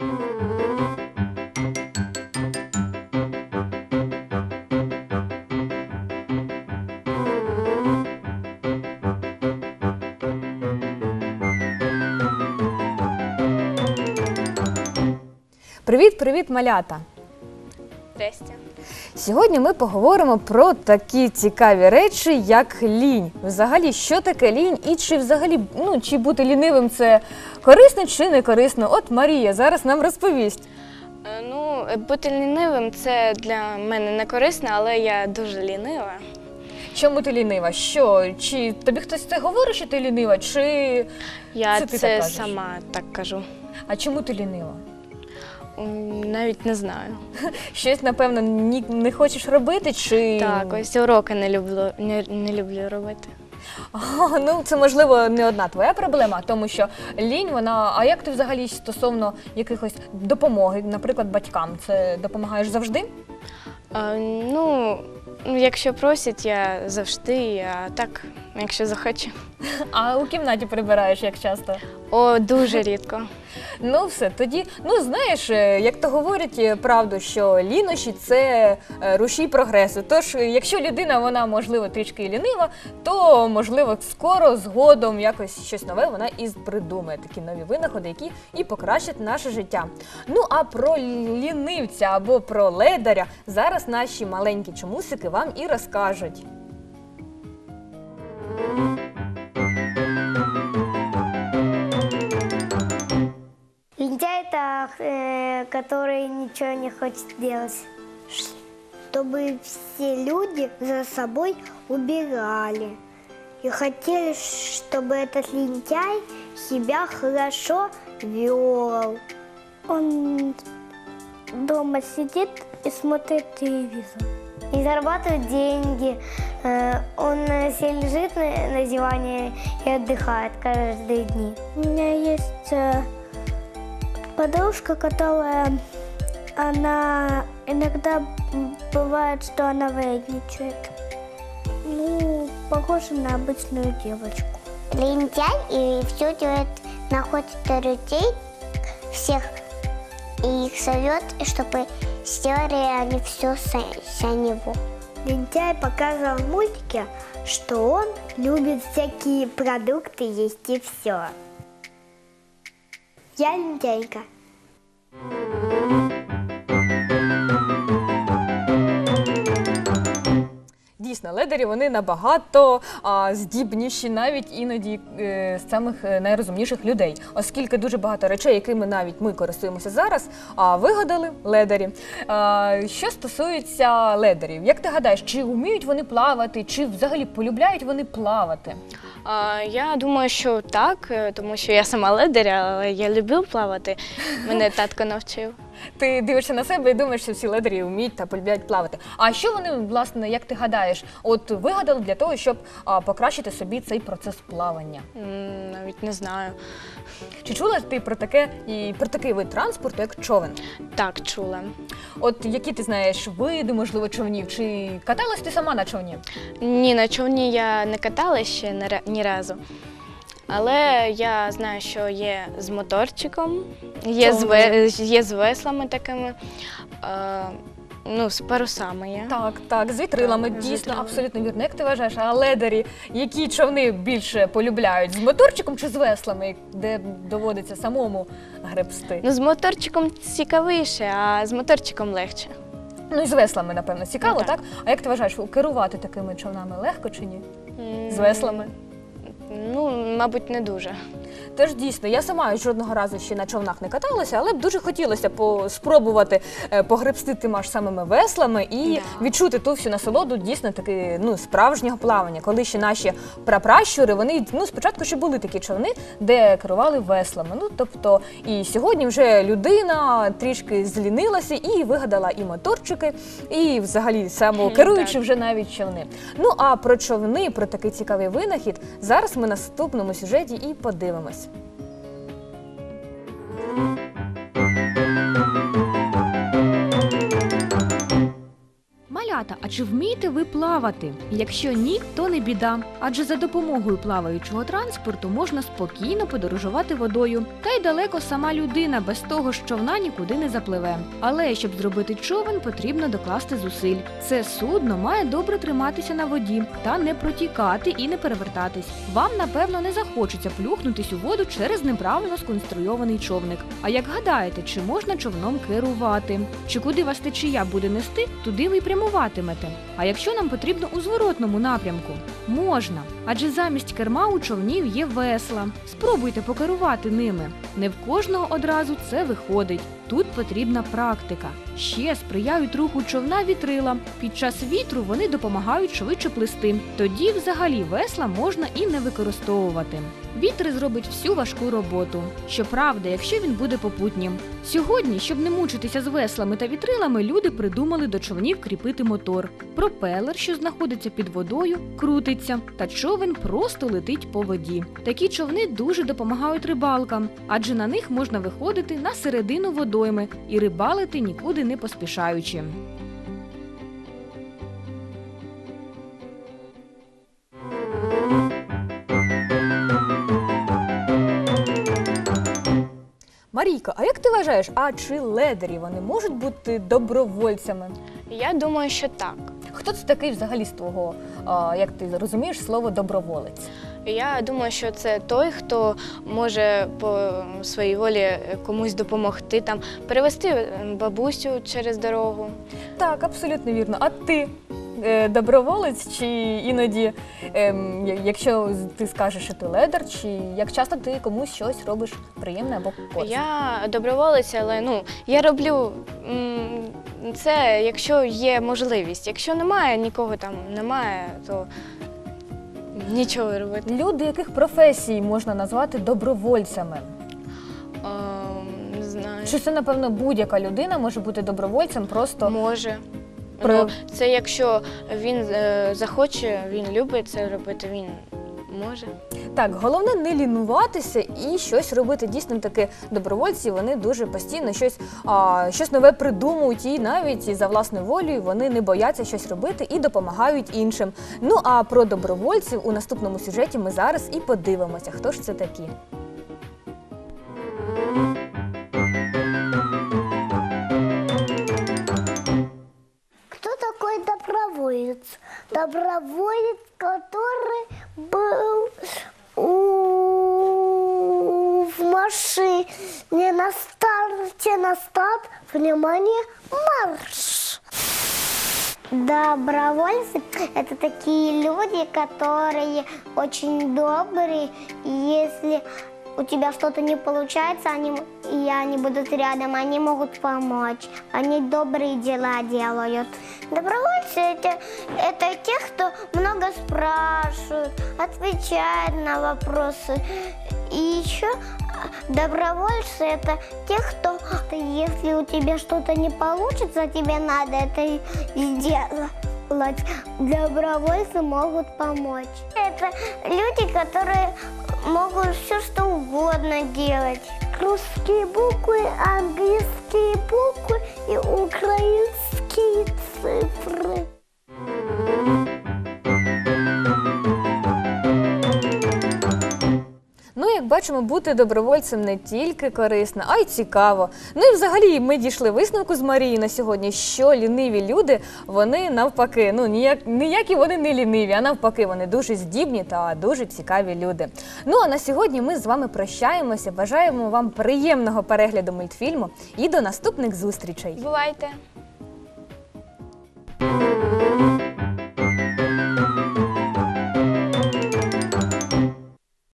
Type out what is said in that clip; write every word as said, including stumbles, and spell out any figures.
Привіт-привіт, малята! Здрасте. Сьогодні ми поговоримо про такі цікаві речі, як лінь. Взагалі, що таке лінь і чи взагалі, ну, чи бути лінивим – це корисно чи не корисно? От Марія зараз нам розповість. Е, Ну, бути лінивим – це для мене не корисно, але я дуже лінива. Чому ти лінива? Що? Чи тобі хтось це говорить, що ти лінива, чи Я це ти це так кажеш? сама так кажу. А чому ти лінива? М, Навіть не знаю. Щось, напевно, ні- не хочеш робити, чи… Так, ось уроки не люблю, не, не люблю робити. А, ну, це, можливо, не одна твоя проблема, тому що лінь, вона… А як ти взагалі стосовно якихось допомоги, наприклад, батькам, це допомагаєш завжди? Е, Ну, ну, якщо просять, я завжди, а так, якщо захочу. А у кімнаті прибираєш як часто? О, дуже рідко. Ну все, тоді, ну знаєш, е, як то говорять е, правду, що лінощі – це е, рушій прогресу. Тож, е, якщо людина, вона, можливо, трішки лінива, то, можливо, скоро, згодом, якось щось нове вона і придумає, такі нові винаходи, які і покращать наше життя. Ну, а про лінивця або про ледаря зараз наші маленькі чомусики вам і розкажуть. Лентяй – это э, который ничего не хочет делать. Чтобы все люди за собой убирали. И хотели, чтобы этот лентяй себя хорошо вел. Он дома сидит и смотрит телевизор. И зарабатывает деньги. Э, Он э, все лежит на, на диване и отдыхает каждые дни. У меня есть э, подружка, которая, она иногда м, бывает, что она вредничает. Ну, похожа на обычную девочку. Лентяй и все делает, находит людей, всех, и их зовет, чтобы сделали они все за него. Лентяй показывал в мультике, что он любит всякие продукты есть и все. Я лентяйка. Дійсно, ледарі, вони набагато а, здібніші навіть іноді е, з самих е, найрозумніших людей, оскільки дуже багато речей, якими навіть ми користуємося зараз, а, вигадали ледарі. А, що стосується ледарів, як ти гадаєш, чи вміють вони плавати, чи взагалі полюбляють вони плавати? А, Я думаю, що так, е, тому що я сама ледар, але я люблю плавати. Мене татко навчив. Ти дивишся на себе і думаєш, що всі ледарі вміють та полюбляють плавати. А що вони, власне, як ти гадаєш, от вигадали для того, щоб а, покращити собі цей процес плавання? М, Навіть не знаю. Чи чула ти про таке і про такий вид транспорту, як човен? Так, чула. От які ти знаєш види, можливо, човнів? Чи каталась ти сама на човні? Ні, на човні я не каталася ще ні ра- ні разу. Але я знаю, що є з моторчиком, є з, ве- є з веслами такими, е, ну, з парусами є. Так, так, з вітрилами, Так, з дійсно, вітрилами. абсолютно вірно. Як ти вважаєш, а ледарі, які човни більше полюбляють? З моторчиком чи з веслами, де доводиться самому гребсти? Ну, з моторчиком цікавіше, а з моторчиком легше. Ну і з веслами, напевно, цікаво, Ну, так. так. А як ти вважаєш, керувати такими човнами легко чи ні? М, З веслами? Ну, мабуть, не дуже. Тож дійсно, я сама жодного разу ще на човнах не каталася, але б дуже хотілося по- спробувати е, погребсти тими ж самими веслами і Да. відчути ту всю насолоду дійсно таки, ну, справжнього плавання. Коли ще наші прапращури, вони, ну, спочатку ще були такі човни, де керували веслами. Ну, тобто, і сьогодні вже людина трішки злінилася і вигадала і моторчики, і взагалі самокеруючи Так. вже навіть човни. Ну, а про човни, про такий цікавий винахід, зараз ми в наступному сюжеті і подивимось. Малята, а чи вмієте ви плавати? Якщо ні, то не біда, адже за допомогою плаваючого транспорту можна спокійно подорожувати водою. Та й далеко сама людина без того, що човна нікуди не запливе. Але щоб зробити човен, потрібно докласти зусиль. Це судно має добре триматися на воді та не протікати і не перевертатись. Вам, напевно, не захочеться плюхнутись у воду через неправильно сконструйований човник. А як гадаєте, чи можна човном керувати? Чи куди вас течія буде нести, туди ви й прямуватимете? А якщо нам потрібно у зворотному напрямку? Можна, адже замість керма у човнів є весла. Спробуйте покерувати ними. Не в кожного одразу це виходить. Тут потрібна практика. Ще сприяють руху човна вітрила. Під час вітру вони допомагають швидше плисти. Тоді взагалі весла можна і не використовувати. Вітер зробить всю важку роботу. Щоправда, якщо він буде попутнім. Сьогодні, щоб не мучитися з веслами та вітрилами, люди придумали до човнів кріпити мотор. Пропелер, що знаходиться під водою, крутиться, та човен просто летить по воді. Такі човни дуже допомагають рибалкам, адже на них можна виходити на середину водойми і рибалити нікуди не поспішаючи. Марійко, а як ти вважаєш, а чи ледарі вони можуть бути добровольцями? Я думаю, що так. Хто це такий взагалі з твого, а, як ти розумієш, слово доброволець? Я думаю, що це той, хто може по своїй волі комусь допомогти, там, перевести бабусю через дорогу. Так, абсолютно вірно. А ти е, доброволець чи іноді, ем, я- якщо ти скажеш, що ти ледар, чи як часто ти комусь щось робиш приємне або користне? Я доброволець, але ну, я роблю м, це, якщо є можливість. Якщо немає, нікого там немає, то нічого робити. Люди, яких професій можна назвати добровольцями? Ем, не знаю. Чи це, напевно, будь-яка людина може бути добровольцем просто? Може. Про- Ну, це якщо він е, захоче, він любить це робити, він може. Так, головне не лінуватися і щось робити. Дійсно таки добровольці, вони дуже постійно щось, а, щось нове придумують і навіть за власною волею вони не бояться щось робити і допомагають іншим. Ну а про добровольців у наступному сюжеті ми зараз і подивимося, хто ж це такі. Кто такой доброволец? Доброволец, который был у... в машине на старте, на старт, внимание, марш! Добровольцы – это такие люди, которые очень добрые, и если у тебя что-то не получается, они, и они будут рядом, они могут помочь. Они добрые дела делают. Добровольцы это, это те, кто много спрашивают, отвечают на вопросы. И еще добровольцы это те, кто, если у тебя что-то не получится, тебе надо это сделать. Добровольцы могут помочь. Это люди, которые могут все что угодно делать. Русские буквы, английские буквы и украинские цифры. Ну, як бачимо, бути добровольцем не тільки корисно, а й цікаво. Ну і взагалі ми дійшли висновку з Марією на сьогодні, що ліниві люди, вони навпаки, ну ніяк, ніякі вони не ліниві, а навпаки, вони дуже здібні та дуже цікаві люди. Ну а на сьогодні ми з вами прощаємося, бажаємо вам приємного перегляду мультфільму і до наступних зустрічей. Бувайте!